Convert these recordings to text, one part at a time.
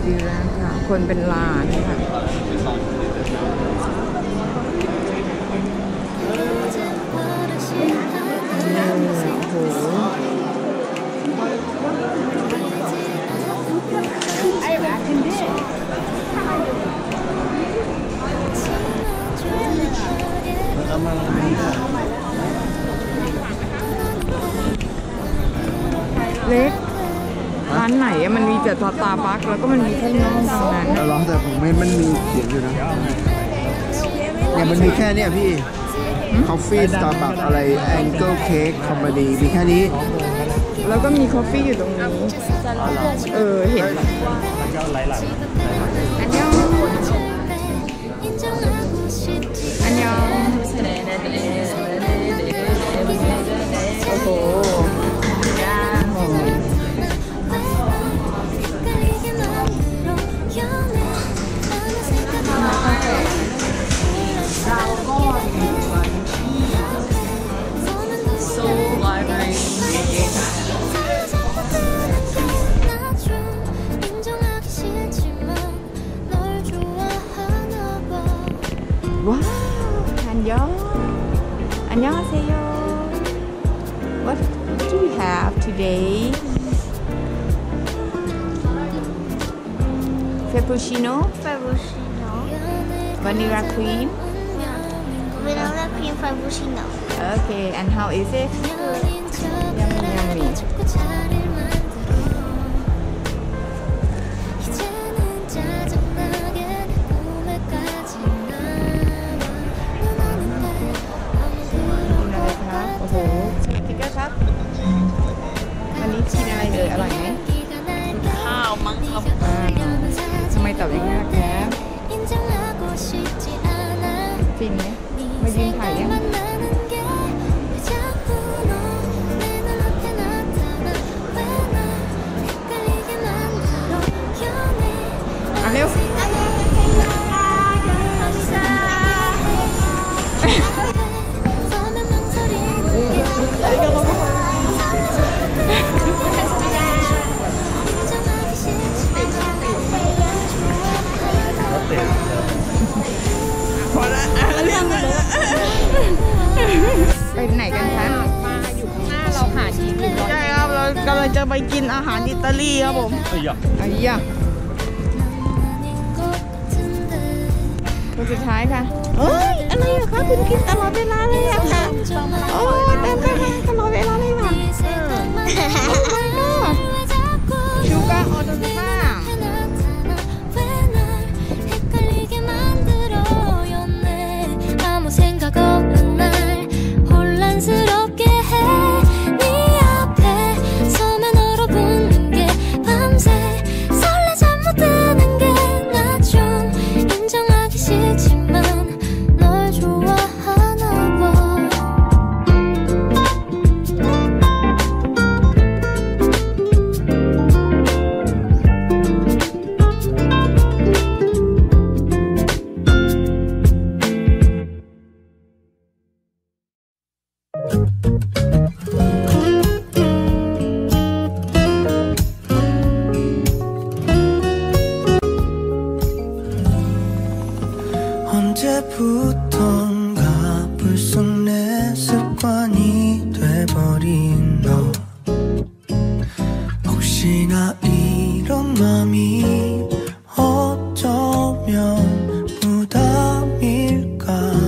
ดีแล้วค่ะคนเป็นล้านค่ะโอ้โหเล็กร้านไหนอะมันมีแต่สตาร์บัคแล้วก็มันมีข้างนอกตรงนั้นร้อนแต่ผมไม่มันมีเขียนอยู่นะเนี่ยมันมีแค่เนี่ยพี่ Coffee Starbucks อะไร Angle Cake Company มีแค่นี้แล้วก็มีคอฟฟี่อยู่ตรงนี้เห็นอันยองอันยองโอ้โหว้าวอันยองอันยองเซโย What do we have today? Frappuccino? Vanilla cream? Vanilla cream frappuccino. Okay, and how is it? Yummy.วันนี้กินอะไรเลยอร่อยไหมข้าวมั้งครับทำไมตอบอย่างนี้ล่ะครับฟินไหมมายืนถ่ายยังเร็วพอละเรื่องมันไปไหนกันคะมาอยู่ข้างหน้าเราหาที่กินใช่ครับเรากำลังจะไปกินอาหารอิตาลีครับผมไอ้ยะคนสุดท้ายค่ะเอ้ยอะไรอะคะคุณกินตลอดเวลาเลยอะค่ะโอ้ยเต็มไปเลยตลอดเวลาเลยค่ะชูการ์ออโตม่า 언제부턴가 불쑥 내 습관이 돼버린 너 혹시나 이런 맘이 어쩌면 부담일까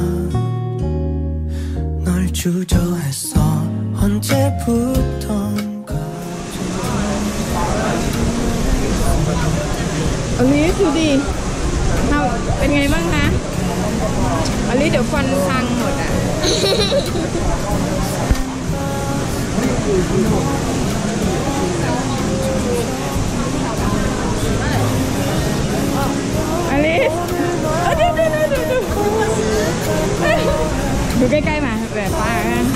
널 주저했어 언제부턴가 อันนี้ดูดิเป็นไงบ้างคะอันนี้เดี๋ยวฟันพังหมดอ่ะอันนี้ดูใกล้ๆมาแบบป้า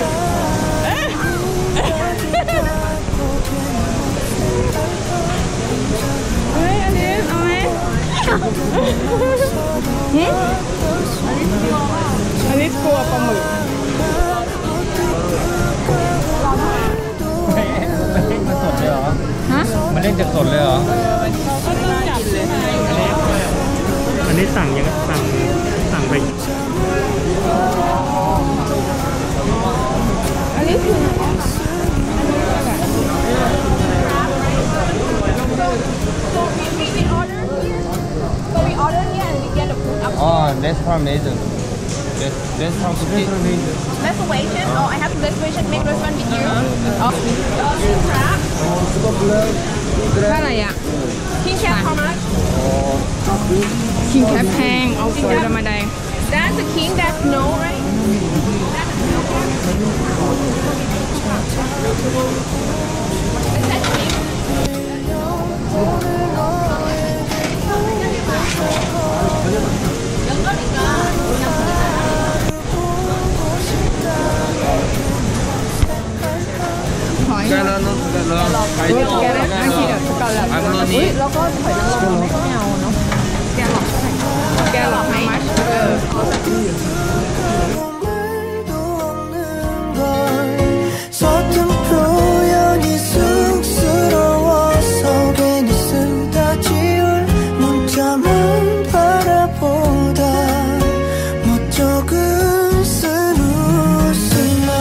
เฮ้ยอันนี้เอาไหมอันนี้กลัวปลาหมึกมันเล่นมาสดเลยเหรอฮะมันเล่นจากสดเลยเหรอก็ต้องจับเลยค่ะนี้สั่งยังสั่งไปอันนี้คือ Oh, reservation. Reservation. reservation. Oh, I have reservation. Make reservation with you. Oh, crab. อะไรอ่ะ King crab how much? King crab แพงเอาสวยธรรมดา That's the king. That's no, right? Is that king? หอยแกลอนแกลอนไข่ต้มแกแล้วอันที่เดี๋ยวก่อนละอันนี้แล้วก็หอยนางรมไม่เอาเนาะแกหลอกแกหลอกไหมเอาสัก 서툰 표현이 쑥스러워서 괜히 쓰다 지울 문자만 바라보다 멋쩍은 쓴 웃음만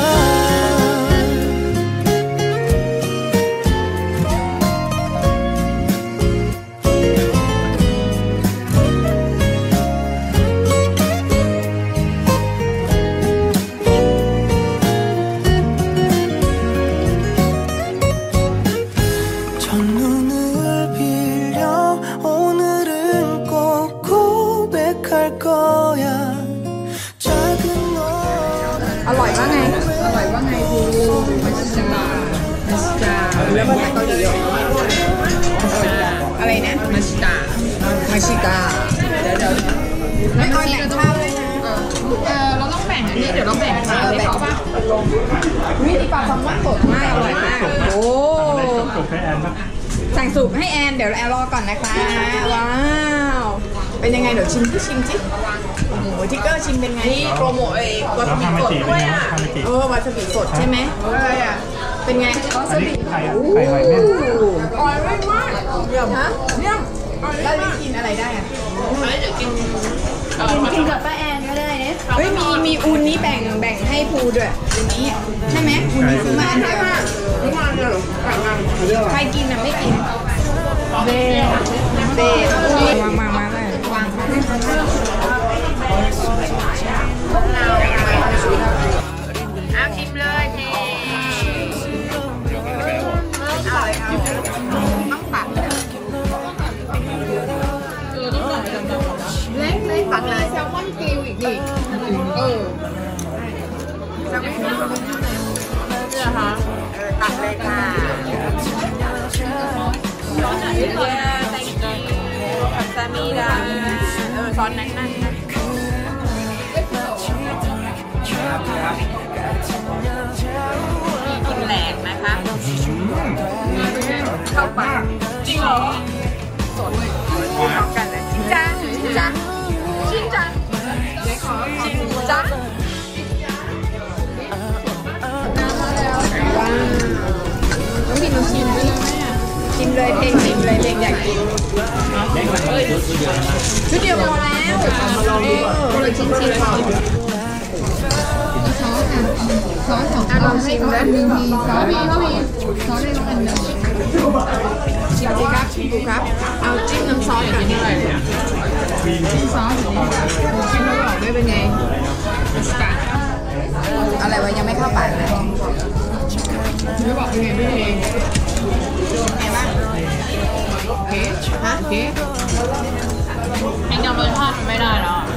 첫눈을 빌려 오늘은 꼭 고백할 거야 작은 너 อร่อยว่าไงภูมัสจาแล้วภาษาเกาหลีอะไรนะมัสชิตาไม่เอาแบ่งข้าวเลยนะเราต้องแบ่งอันนี้เดี๋ยวเราแบ่งข้าวเลยเขาป่ะวิธีปลาแซลมอนสดมากอร่อยมากโอ้จบให้แอนปะสั่งสูตรให้แอนเดี๋ยวแอนรอก่อนนะคะว้าวเป็นยังไงเดี๋ยวชิมสิโอ้โหทิกเกอร์ชิมเป็นไงนี่โปรโมทเองวาซาบิสดด้วยอ่ะวาซาบิสดใช่ไหมอะไรอ่ะเป็นไงวาซาบิไข่หอยแม่นอร่อยมากเยี่ยมฮะเยี่ยมแล้วกินอะไรได้อ่ะเดี๋ยวกินกับป้าแอนก็ได้เนี่ยเฮ้ยมีอูนนี้แบ่งให้ภูด้วยอย่างนี้ใช่ไหมอูนนี้ซื้อมาอันเดียวไม่ทานเลยหรอใครกินอ่ะไม่กินเบวางเลยวางเอาชิมเลยเทต้องปักเล็กปักเลยแซลมอนกริลอีกดิแซลมอนกริลเนี่ยค่ะตักเลยค่ะซามิดาซอสนั้นกินแหลกนะคะเข้าไปจริงเหรอสดเข้ากันเลยจริงจังต้องกินน้ำชิมชิมเลยเพลงชิมเลยเพลงอยากกินชุดเดียวพอแล้วคนละชิ้นพอซอสของลองชิมนะมีซอสได้ต้องอันนึงชิมสิครับดูครับเอาจิ้มน้ำซอสกันเลยจิ้มซอสชิมแล้วบอกด้วยเป็นไงอะไรวะยังไม่เข้าปากเลยไม่บอกเป็นไงไม่เองไงบ้างโอเคฮะโอเคเองจำรสชาติไม่ได้หรอ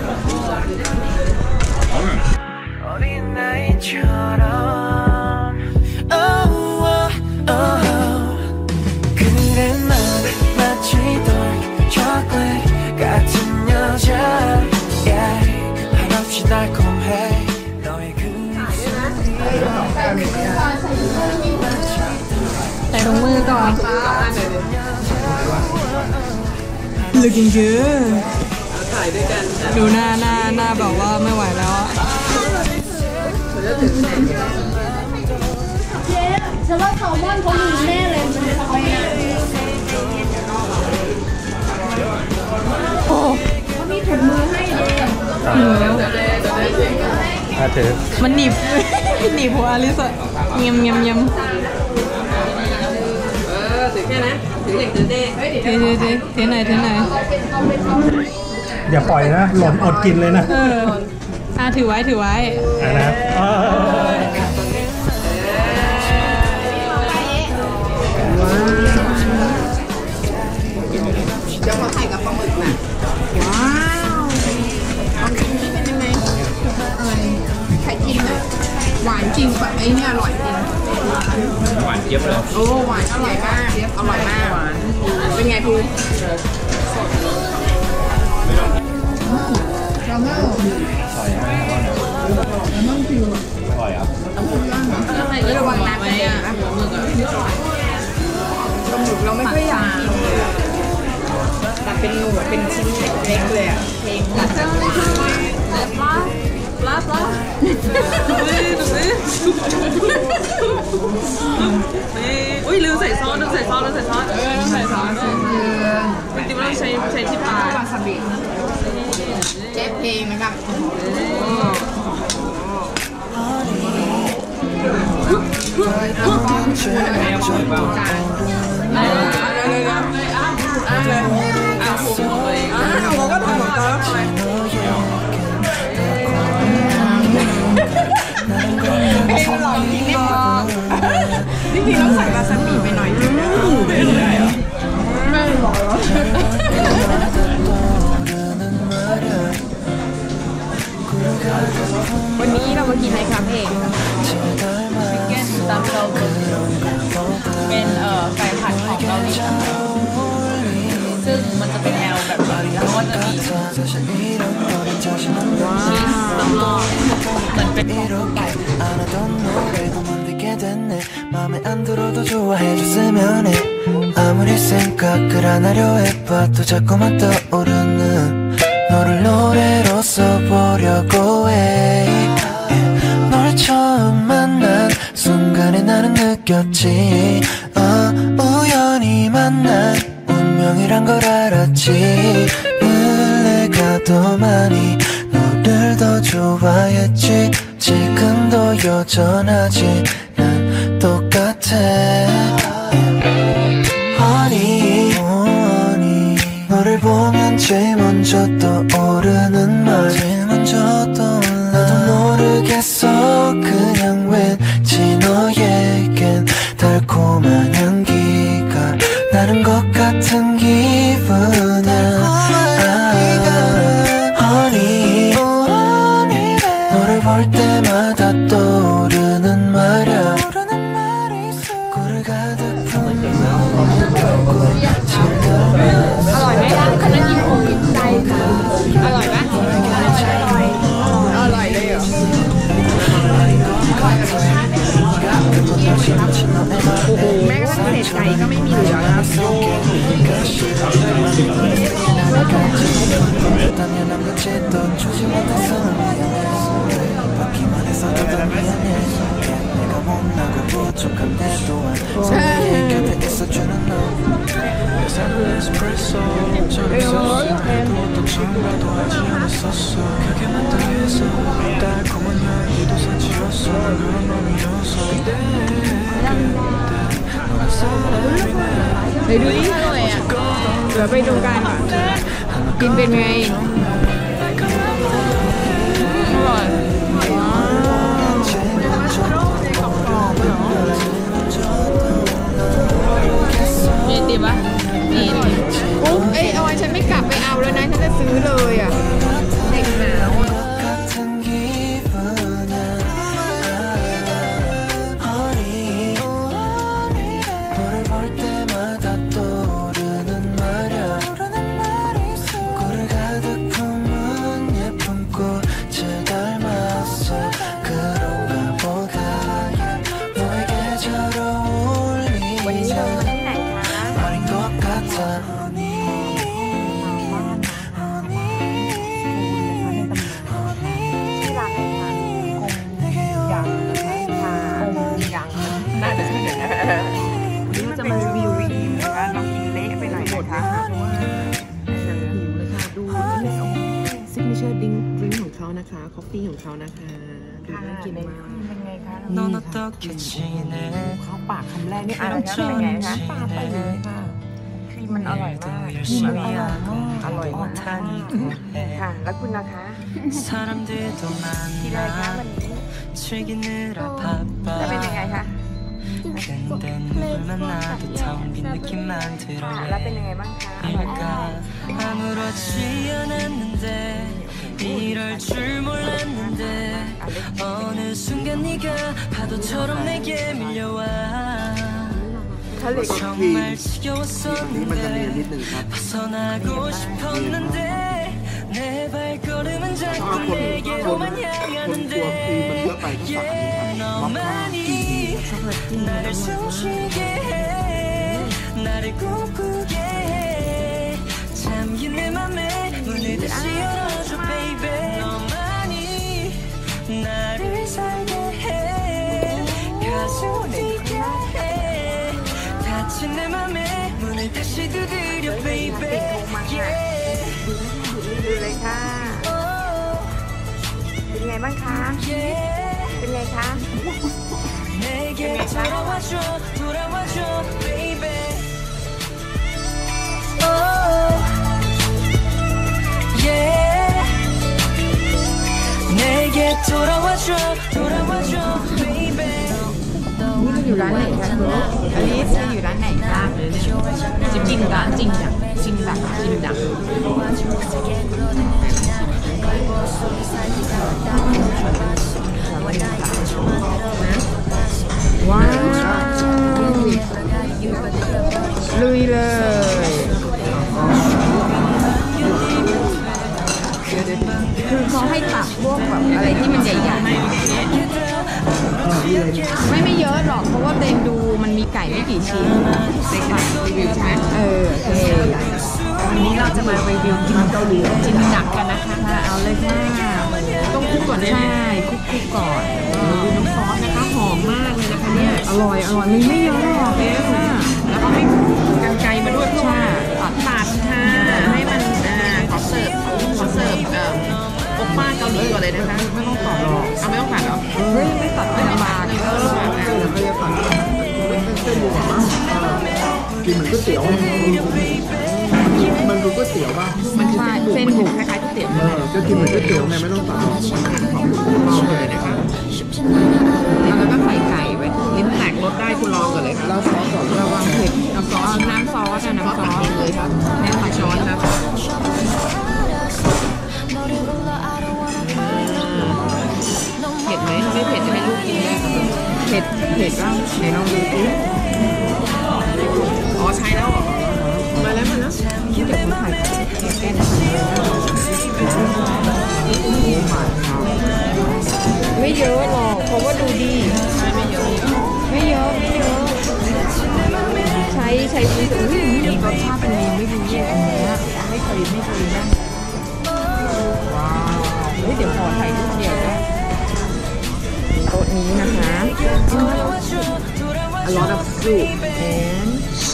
어린아이처럼 그래 난 마치 dark chocolate 같은 여자 yeah. 한없이 달콤해 너의 그 ใส่ถุงมือก่อน looking good ดูหน้าบอกว่าไม่ไหวแล้วเจ๊ฉันว่าแซลมอนเขาลืมแน่เลยมันจะไปไหนโอ้เขามีถุงถือมันหนีบ หนีบหัวอลิสอะเงียมเงียมเงียมถือแค่นะถืออย่างถือเด้ถือไหนถือไหนอย่าปล่อยนะหล่นอดกินเลยนะถือไว้ถือไว้นะครับเดี๋ยวขอถ่ายกับปลาหมึกนะว้าวลองชิมนี่เป็นยังไงไข่จิ้มนะหวานจริงแบบไอ้นี่อร่อยจริงหวานเจี๊ยบเลยโอ้หวานอร่อยมากอร่อยมากเป็นไงพูระวังน้ำกันเนี่ยปลาหมึกเราไม่ค่อยอยากกินเลยแต่เป็นหนูเป็นชิ้นเล็กเลยอ่ะเพลงตัดจากปลาอุ้ยลืมใส่ซอสลืมใส่ซอสต้องใส่ซอสจริงๆเราใช้ที่ปลาวาซาบิเชฟเพลงนะครับจริงๆต้องใส่วาซาบิไปหน่อยนึงนะได้เหรอไม่หรอวันนี้เรามากินอะไรครับเอกชิคเก้นตำเกาหลีเป็นไก่ผัดของเกาหลีซึ่งมันจะเป็นแนวแบบแล้วก็จะมีชีสตำลองเหมือนเป็นไก่ 여전하지 난 똑같아 Honey, honey 너를 보면 제일 먼저 떠오르는 말 제일 먼저 떠올라 나도 모르겠어 그냥 왠지 너에겐 달콤한 향기가 나는 것 같은 기분이야 Honey, 너를 볼 때마다 떠오르는 말이야 꿀을 가득 품는 อร่อยไหมคณะกินผมใจค่ะอร่อยไหมอร่อยเลยเหรอแม้กระทั่งเศษไก่ก็ไม่มีเหลือครับไปดูดิอร่อยอ่ะเดี๋ยวไปดูกันกินเป็นไงอร่อยมีติมปะมีอุ๊บเอาไว้ฉันไม่กลับไปเอาแล้วนะฉันจะซื้อเลยอ่ะเด็กหนาว 꿀을 가득 품는 กินเลยเป็นไงคะ 넌 어떻게 지내 เข้าปากคำแรกนี่อะไรนะเป็นไงคะปากไปเลยค่ะครีมมันอร่อยมาก 열심히 하고 อร่อยมาก 다니고 해 ค่ะแล้วคุณนะคะ 사람들도 กินอะไรคะ 만나 วันนี้ 즐기느라 แล้วเป็นยังไง 바빠 คะ 근데 누굴 만나도 텅 빈 느낌만 ค่ะ 들어 แล้วเป็นยังไงบ้างคะอร่อยมาก 일까 아무렇지 않았는데 이럴 줄 몰랐는데 어느 순간 네가 파도처럼 내게 밀려와 ทะเล 정말 นี่มันจะเนียนนิด 지겨웠었는데 นึงครับ 벗어나고 싶었는데 내 발걸음은 자꾸 내게로만 향하는데 yeah, 너만이 나를 숨쉬게 해 나를 꿈꾸게 해 잠긴 내 맘에 문을 다시 열어줘 baby 너만이 나를 살게 해 가슴 뛰게 해 닫힌 내 맘에 문을 다시 두드려 baby yeah ดูเลยค่ะ เป็นไงบ้างคะ เป็นไงคะ 내게 돌아와줘 돌아와줘 baby oh yeah 내게 돌아와줘 돌아와줘 baby นี่จะอยู่ร้านไหนคะคุณอลิสจะอยู่ร้านไหนคะจิงดักจิงดักจิงดักจิงดักว้าวลุยเลยคือเขาให้ตักพวกแบบอะไรที่มันใหญ่ๆไม่เยอะหรอกเพราะว่าเต็มดูมันมีไก่ไม่กี่ชิ้นในค่ะรีวิวใช่ไหมโอเควันนี้เราจะมารีวิวกินเกาหลีจินหนักกันนะคะเอาเลยค่ะต้องคลุกก่อนใช่คลุกก่อนดูน้ำซอสนะคะหอมมากเลยนะคะเนี่ยอร่อยมันไม่เยอะหรอกเลยค่ะแล้วก็ไม่กันไกลมาด้วยใช่ตัดค่ะให้มันขอเสิร์ฟโอป้าเกาหลีก่อนเลยนะคะไม่ต้องต่อหรอกเอาไม่ต้องตัดหรอไม่ตัดไม่ลำบากเลยเขาจะตัดเป็นเส้นๆดีกว่ามั้งกินเหมือนก๋วยเตี๋ยวมันดูก๋วยเตี๋ยวป่ะมันคือเส้นบุกคล้ายๆก๋วยเตี๋ยวก็กินเหมือนก๋วยเตี๋ยวไงไม่ต้องตัดหรอกลองเลยนะคะแล้วก็ใส่ไก่ไว้ลิ้นแตกรสได้คุณลองก่อนเลยค่ะแล้วซอสก่อนระวังเผ็ดน้ำซอสเลยครับแม่ใส่ช้อนครับเผ็ดไหมไม่เผ็ดจะให้ลูกกินได้เผ็ดบ้างไหนลองดูสิอ๋อใช้แล้วเหรอมาแล้วเดี๋ยวคุณถ่ายแก้ได้ไม่เยอะหรอกเพราะว่าดูดีไม่เยอะใช้ดีแต่อุ้ยมีรสชาติเป็นดีไม่ดีอันนี้ไม่เคยนะว้าวเดี๋ยวขอถ่ายรูปเดียวนะโต๊ะนี้นะคะ a lot of soup and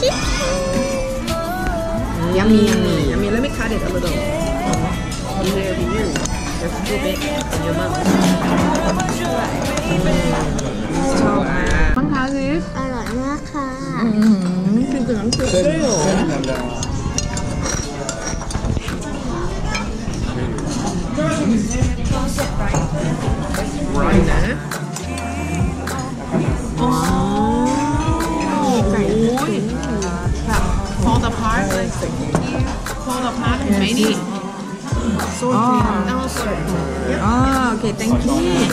yummy let me cut it a little in there for you just a little bit in your mouth ชอบมากบ้างคะซิสอร่อยมากค่ะคือน้ำซุปด้วยเหรอright นะอ๋อไก่แบบ fall apart เลย fall apart เห็นไหมนี่อ๋อโอเค thank you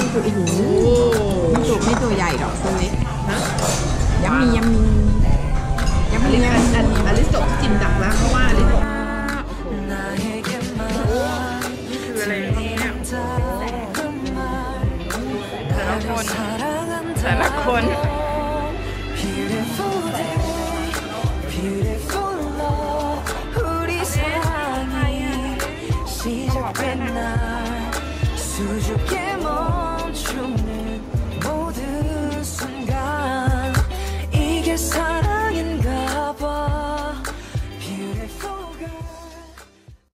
ไม่ตัวใหญ่หรอกตัวเล็กยำมีอลิสจบจิ้มดักแล้วเพราะว่าอลิสคืออะไรเนี่ยแต่ละคน Beautiful day, beautiful love 우리 사랑이 시작된 날 수줍게 멈추는 모든 순간 이게 사랑인가 봐 Beautiful girl